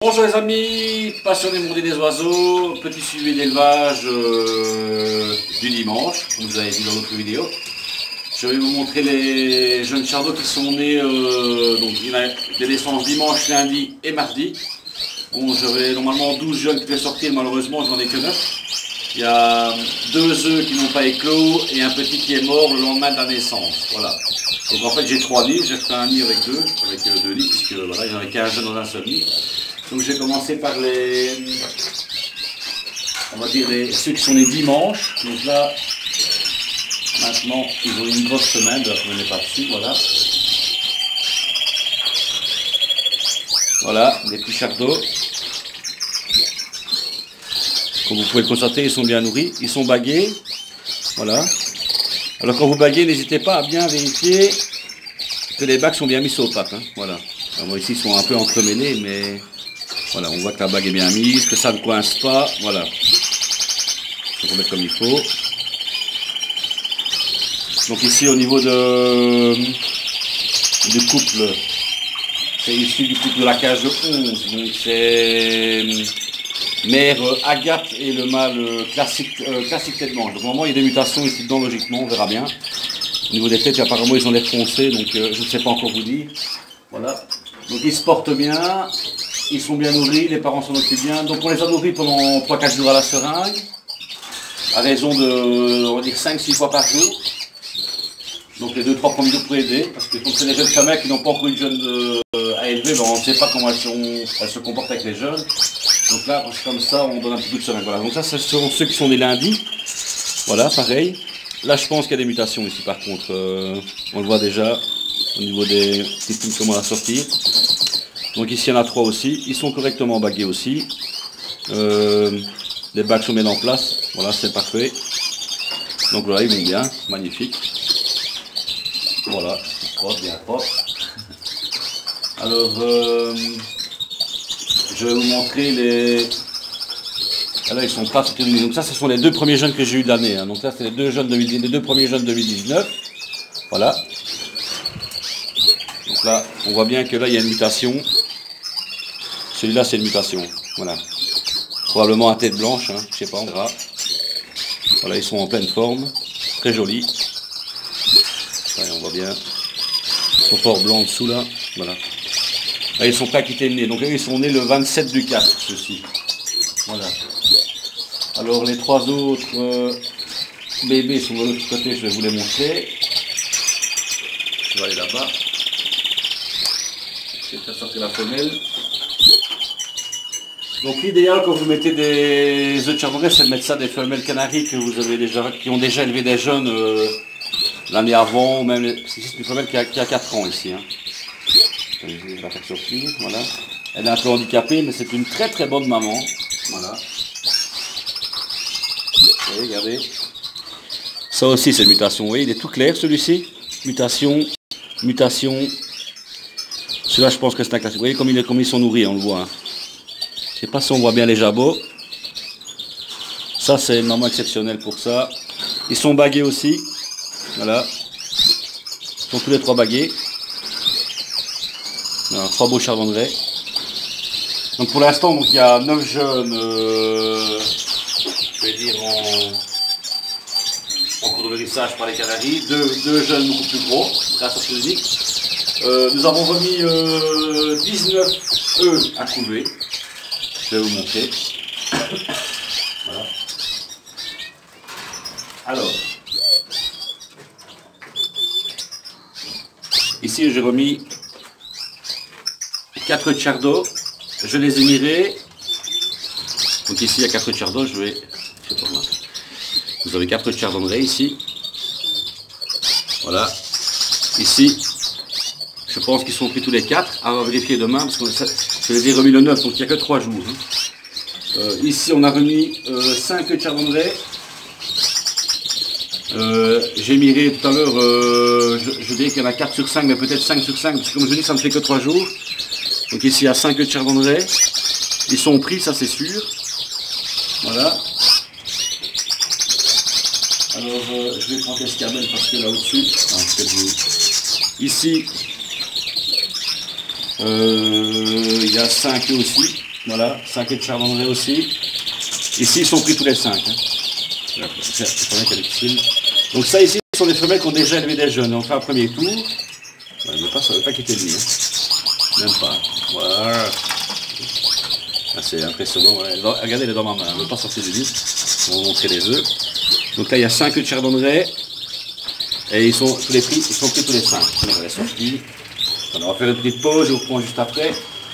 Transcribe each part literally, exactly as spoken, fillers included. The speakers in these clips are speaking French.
Bonjour les amis, passionnés du monde des oiseaux, petit suivi d'élevage euh, du dimanche, comme vous avez vu dans notre vidéo. Je vais vous montrer les jeunes chardons qui sont nés, euh, donc il y a des naissances dimanche, lundi et mardi. Bon, j'avais normalement douze jeunes qui devaient sortir, malheureusement j'en ai que neuf. Il y a deux œufs qui n'ont pas éclos et un petit qui est mort le lendemain de la naissance. Voilà. Donc en fait j'ai trois nids, j'ai fait un nid avec deux, avec euh, deux nids, puisque voilà, il n'y en avait qu'un jeune dans un seul nid. Donc je vais commencer par les, on va dire les, ceux qui sont les dimanches. Donc là, maintenant, ils ont une grosse semaine, je ne mets pas dessus, voilà. Voilà, des petits chardons. Comme vous pouvez le constater, ils sont bien nourris, ils sont bagués. Voilà. Alors quand vous baguez, n'hésitez pas à bien vérifier que les bagues sont bien mises aux pattes. Hein. Voilà. Alors ici, ils sont un peu entremêlés, mais... Voilà, on voit que la bague est bien mise, que ça ne coince pas, voilà. Il faut mettre comme il faut. Donc ici au niveau de, du couple, c'est issu du couple de la cage de onze. Donc c'est mère Agathe et le mâle classique, euh, classique tête blanche. Donc au moment il y a des mutations ici dedans logiquement, on verra bien. Au niveau des têtes, apparemment ils ont l'air foncés, donc euh, je ne sais pas encore vous dire. Voilà. Donc ils se portent bien. Ils sont bien nourris, les parents s'en occupent bien. Donc on les a nourris pendant trois quatre jours à la seringue, à raison de, on va dire, cinq six fois par jour. Donc les deux trois premiers jours pour aider, parce que comme c'est les jeunes femelles qui n'ont pas encore eu de jeunes euh, à élever, ben on ne sait pas comment elles, sont, elles se comportent avec les jeunes. Donc là, comme ça, on donne un petit peu de seringue. Voilà. Donc ça, ce sont ceux qui sont nés lundi. Voilà, pareil. Là, je pense qu'il y a des mutations ici, par contre. Euh, on le voit déjà, au niveau des petits poules, comment la sortir. Donc ici il y en a trois aussi, ils sont correctement bagués aussi. Euh, les bagues sont bien en place, voilà c'est parfait. Donc voilà, ils vont bien, magnifique. Voilà, propre, bien propre. Alors euh, je vais vous montrer les... Là ils sont pas sortis de nuit. Donc ça ce sont les deux premiers jeunes que j'ai eu de l'année. Hein. Donc là c'est les deux jeunes de les deux premiers jeunes de deux mille dix-neuf. Voilà. Donc là, on voit bien que là, il y a une mutation. Celui-là, c'est une mutation. Voilà. Probablement à tête blanche, hein. Je sais pas, on verra. Voilà, ils sont en pleine forme. Très jolis. Ouais, on voit bien. Ils sont fort blancs en dessous, là. Voilà. Là, ils sont prêts à quitter le nez. Donc là, ils sont nés le vingt-sept du quatre, ceux-ci. Voilà. Alors, les trois autres euh, bébés sont de l'autre côté, je vais vous les montrer. Je vais aller là-bas. Je vais faire sortir la femelle. Donc l'idéal quand vous mettez des œufs de chardonnay, c'est de mettre ça des femelles canaries que vous avez déjà, qui ont déjà élevé des jeunes euh, l'année avant, ou même c'est une femelle qui a, qui a quatre ans ici. Hein. Je vais la faire sortir, voilà. Elle est un peu handicapée, mais c'est une très très bonne maman. Voilà. Vous voyez, regardez. Ça aussi c'est une mutation, vous voyez, il est tout clair celui-ci. Mutation, mutation. Celui-là, je pense que c'est un classique. Vous voyez comme, il est, comme ils sont nourris, on le voit. Hein. Je ne sais pas si on voit bien les jabots. Ça, c'est une maman exceptionnelle pour ça. Ils sont bagués aussi. Voilà. Ils sont tous les trois bagués. Voilà, trois beaux chardonnerets. Donc pour l'instant, il y a neuf jeunes, euh, je vais dire, en, en cours de nourrissage par les Canaries. Deux, deux jeunes beaucoup plus gros, grâce à ce unique. Euh, nous avons remis euh, dix-neuf œufs à couver. Je vais vous montrer. Voilà. Alors, ici j'ai remis quatre chardons. Je les ai mirés. Donc ici il y a quatre chardons. Je vais. Je sais pas moi. Vous avez quatre chardonnerets ici. Voilà. Ici. Je pense qu'ils sont pris tous les quatre, à vérifier demain, parce que je les ai remis le neuf, donc il n'y a que trois jours. Hein. Euh, ici, on a remis euh, cinq chardonnerets. Euh, J'ai miré tout à l'heure, euh, je, je dirais qu'il y en a quatre sur cinq, mais peut-être cinq sur cinq, parce que comme je dis, ça ne fait que trois jours. Donc ici, il y a cinq chardonnerets. Ils sont pris, ça c'est sûr. Voilà. Alors, euh, je vais prendre l'escabelle parce que là au-dessus, ici, Euh, il y a cinq aussi. Voilà, cinq œufs de chardonneret aussi. Ici, ils sont pris tous les cinq. Hein. C'est pas difficile. Donc ça ici, ce sont des femelles qui ont déjà élevé des jeunes. On fait un premier tour. Il ne veut pas, pas quitter lui. Hein. Même pas. Voilà. Ah, c'est impressionnant. Ouais. Regardez, elle est dans ma main. Elle ne veut pas sortir du lit. On va vous montrer les œufs. Donc là, il y a cinq œufs de chardonneret. Et ils sont tous les pris, ils sont pris tous les cinq. On va les sortir. On va faire une petite pause, je vous reprends juste après.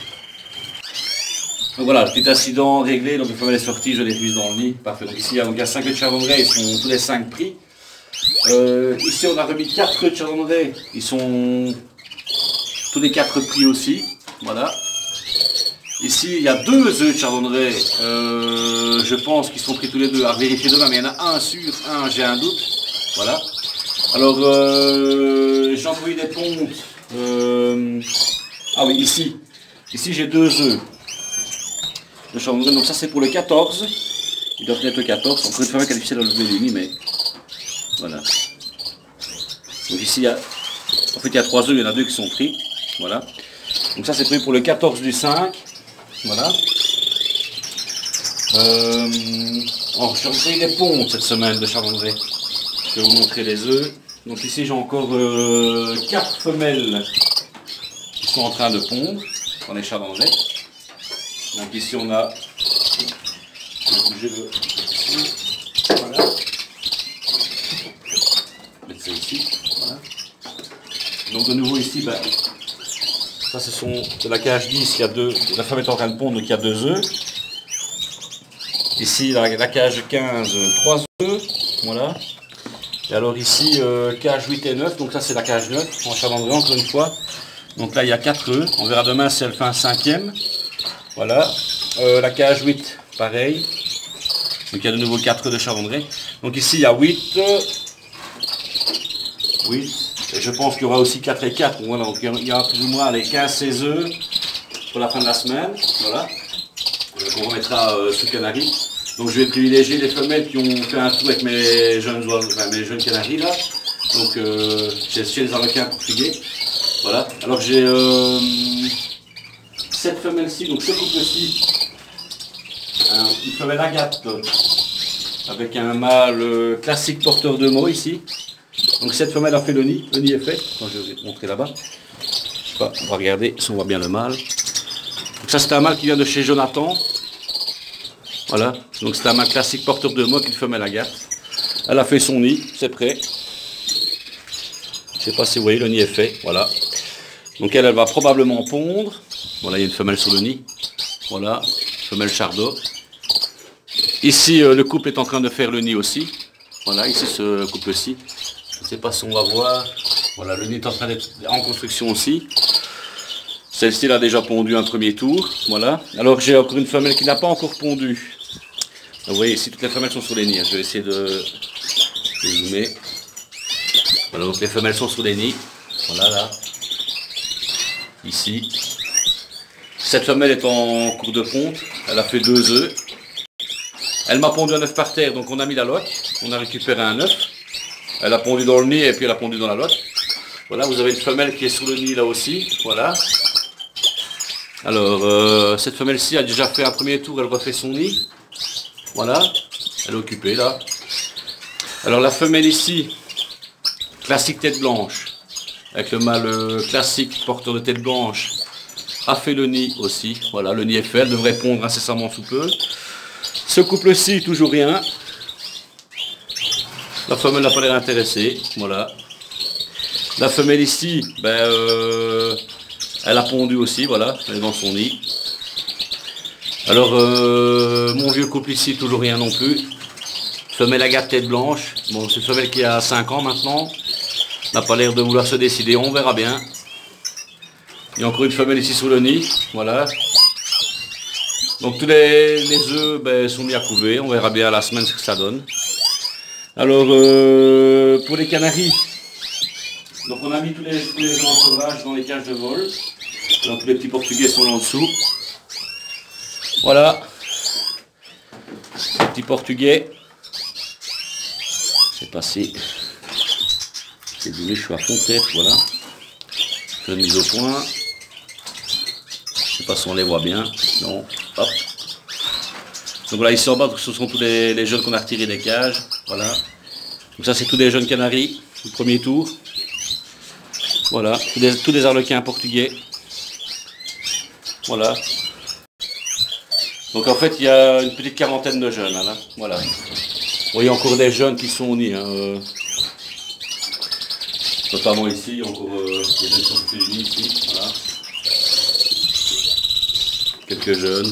Donc voilà, petit incident réglé, donc une fois les sorties, je les mise dans le nid. Parfait. Donc ici, il y a cinq œufs de chardonneret, ils sont tous les cinq pris. Euh, ici, on a remis quatre œufs de chardonneret, ils sont tous les quatre pris aussi. Voilà. Ici, il y a deux œufs de chardonneret, euh, je pense qu'ils sont pris tous les deux, à vérifier demain, mais il y en a un sûr, un, j'ai un doute. Voilà. Alors, euh, j'ai envoyé des pontes. Euh, ah oui, ici. Ici, j'ai deux œufs de chardonneret. Donc ça, c'est pour le quatorze. Ils doivent être le quatorze. Encore une fois, c'est difficile à lever les nuits, mais voilà. Donc ici, il y a, en fait, il y a trois œufs. Il y en a deux qui sont pris. Voilà. Donc ça, c'est prévu pour le quatorze du cinq. Voilà. Euh, oh, j'ai envoyé des pontes cette semaine de chardonneret. Je vais vous montrer les œufs. Donc ici j'ai encore euh, quatre femelles qui sont en train de pondre dans les chardonnerets. Donc ici on a, je vais bouger le, voilà, mettre ça ici, voilà. Donc de nouveau ici, ben, ça ce sont de la cage dix, il y a deux, la femme est en train de pondre donc il y a deux œufs. Ici la, la cage quinze, trois œufs, voilà. Et alors ici, euh, cage huit et neuf, donc ça c'est la cage neuf, en chardonneret encore une fois. Donc là il y a quatre œufs, on verra demain si elle fait un cinquième. Voilà, euh, la cage huit, pareil. Donc il y a de nouveau quatre œufs de chardonneret. Donc ici il y a huit, huit, et je pense qu'il y aura aussi quatre et quatre. Voilà, donc il y aura plus ou moins les quinze seize œufs pour la fin de la semaine. Voilà, donc on remettra euh, sous Canaries. Donc je vais privilégier les femelles qui ont fait un tour avec mes jeunes oiseaux, enfin, mes jeunes canaries là. Donc euh, j'ai chez les Arlequins portugais. Voilà. Alors j'ai euh, cette femelle-ci, donc ce couple-ci, une femelle agate avec un mâle classique porteur de mots ici. Donc cette femelle a fait le nid, le nid est fait. Quand je vais vous montrer là-bas. Je sais pas, on va regarder si on voit bien le mâle. Donc ça c'est un mâle qui vient de chez Jonathan. Voilà, donc c'est un mâle classique porteur de mots, une femelle agate. Elle a fait son nid, c'est prêt. Je ne sais pas si vous voyez, le nid est fait, voilà. Donc elle, elle va probablement pondre. Voilà, il y a une femelle sur le nid. Voilà, femelle chardot. Ici, euh, le couple est en train de faire le nid aussi. Voilà, ici ce couple-ci. Je ne sais pas si on va voir. Voilà, le nid est en train d'être en construction aussi. Celle-ci a déjà pondu un premier tour. Voilà. Alors j'ai encore une femelle qui n'a pas encore pondu. Vous voyez ici, toutes les femelles sont sur les nids. Je vais essayer de, de zoomer. Voilà, donc les femelles sont sur les nids. Voilà, là. Ici. Cette femelle est en cours de ponte. Elle a fait deux œufs. Elle m'a pondu un œuf par terre, donc on a mis la loque. On a récupéré un œuf. Elle a pondu dans le nid et puis elle a pondu dans la loque. Voilà, vous avez une femelle qui est sur le nid là aussi. Voilà. Alors, euh, cette femelle-ci a déjà fait un premier tour, elle refait son nid. Voilà, elle est occupée là. Alors la femelle ici, classique tête blanche, avec le mâle euh, classique porteur de tête blanche, a fait le nid aussi. Voilà, le nid est fait, elle devrait pondre incessamment sous peu. Ce couple-ci, toujours rien. La femelle n'a pas l'air intéressée, voilà. La femelle ici, ben, euh, elle a pondu aussi, voilà, elle est dans son nid. Alors, euh, mon vieux couple ici, toujours rien non plus. Femelle agate tête blanche. Bon, c'est une femelle qui a cinq ans maintenant. N'a pas l'air de vouloir se décider, on verra bien. Il y a encore une femelle ici sous le nid, voilà. Donc tous les, les œufs ben, sont mis à couver, on verra bien à la semaine ce que ça donne. Alors, euh, pour les canaris, donc on a mis tous les, tous les gens sauvages dans les cages de vol. Donc les petits portugais sont là en dessous. Voilà, les petits portugais. C'est passé. C'est donné, je suis à fond de tête, voilà. Je l'ai mise au point. Je ne sais pas si on les voit bien. Non. Hop. Donc voilà, ici en bas, ce sont tous les, les jeunes qu'on a retirés des cages. Voilà. Donc ça, c'est tous des jeunes canaris, le premier tour. Voilà, tous des, tous des arlequins portugais. Voilà. Donc en fait, il y a une petite quarantaine de jeunes. Là. Voilà. Bon, il y a encore des jeunes qui sont nés. Hein, euh, notamment ici, il y a encore euh, des jeunes qui sont unis ici. Voilà. Quelques jeunes.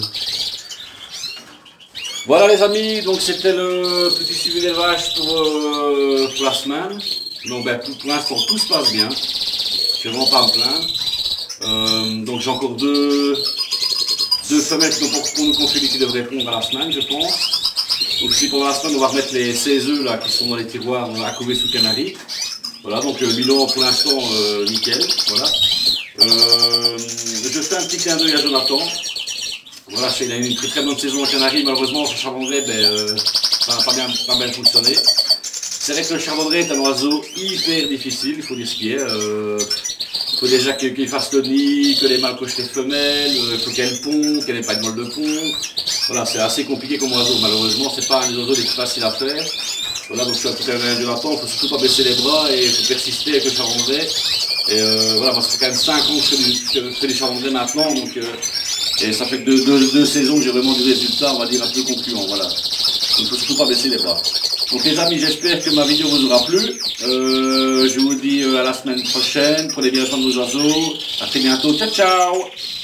Voilà les amis, donc c'était le petit suivi des vaches pour, euh, pour la semaine. Donc ben, pour, pour l'instant tout se passe bien. Je ne vais vraiment pas me plaindre. Euh, donc j'ai encore deux, deux femelles qui n'ont pas pour nous conflit qui devraient répondre à la semaine, je pense. Donc ici pendant la semaine on va remettre les seize œufs là qui sont dans les tiroirs à couver sous canari. Voilà, donc euh, bilan pour l'instant euh, nickel. Voilà. Euh, je fais un petit clin d'œil à Jonathan. Voilà, il a eu une très très bonne saison en Canaries, malheureusement sur charbonnerai, ben, euh, ça n'a pas bien, pas bien fonctionné. C'est vrai que le charbonnerai est un oiseau hyper difficile, il faut dire ce qui est. Euh, il faut déjà qu'il fasse le nid, que les mâles cochent les femelles, il euh, faut qu'elle pond, qu'elle n'ait pas de molle de pont. Voilà, c'est assez compliqué comme oiseau, malheureusement, c'est pas un des oiseaux les plus faciles à faire. Voilà, donc je suis un petit peu de Jonathan, il ne faut surtout pas baisser les bras et il faut persister avec le charbonnerai. Et euh, voilà, moi ça fait quand même cinq ans que je fais du, que je fais du charbonnerai maintenant, donc... Euh, Et ça fait que deux, deux, deux saisons que j'ai vraiment du résultat, on va dire, un peu concluant, voilà. Il ne faut surtout pas baisser les bras. Donc les amis, j'espère que ma vidéo vous aura plu. Euh, je vous dis à la semaine prochaine. Prenez bien soin de vos oiseaux. À très bientôt. Ciao, ciao!